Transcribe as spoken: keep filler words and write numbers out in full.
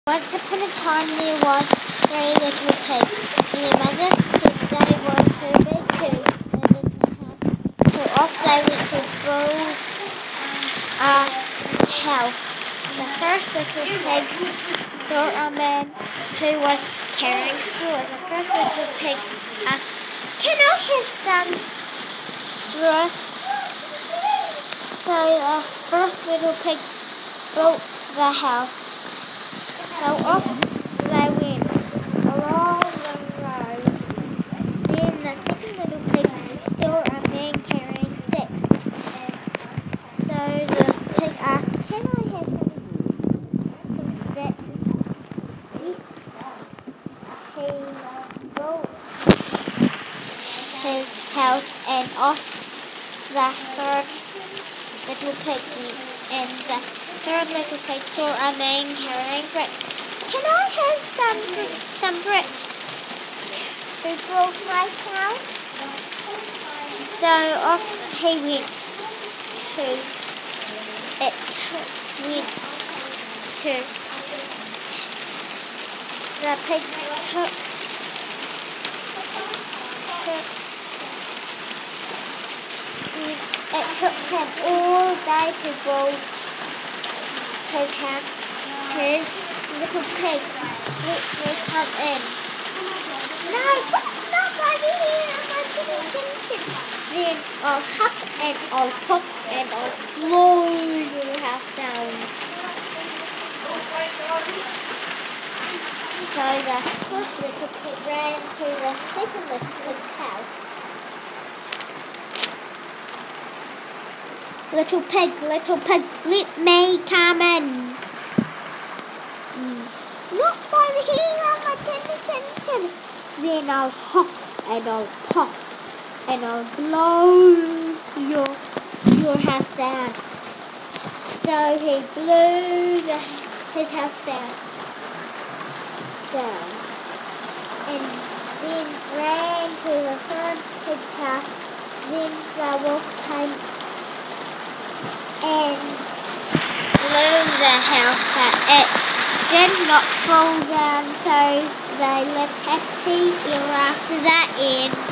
Once upon a time there was three little pigs. Their mother said they were too big to live in the house, so off they went to build a house. The first little pig saw a man who was carrying straw. The first little pig asked, "Can I have some straw?" So the first little pig built the house. So off they went along the road. Then the second little pig saw a man carrying sticks. So the pig asked, "Can I have some, some sticks?" Yes. He built his house and off the third little pig went. And the third little pig saw a man carrying bricks. "Can I have some some bricks to build my house?" So off he went to it went to the pig took, took it took him all day to build his house. His little pig, "Let me come in." "No, not by the hair, my chin chin chin." "Then I'll huff and I'll puff and I'll blow your house down." So the first little pig ran to the second little pig's house. "Little pig, little pig, let me come in." Mm. "Not by the hair on my chinny chin chin." "Then I'll hop and I'll pop and I'll blow your your house down." So he blew the, his house down, down, and then ran to the third pig's house. Then the wolf came and blew the house, but it did not fall down, so they lived happy ever after that end.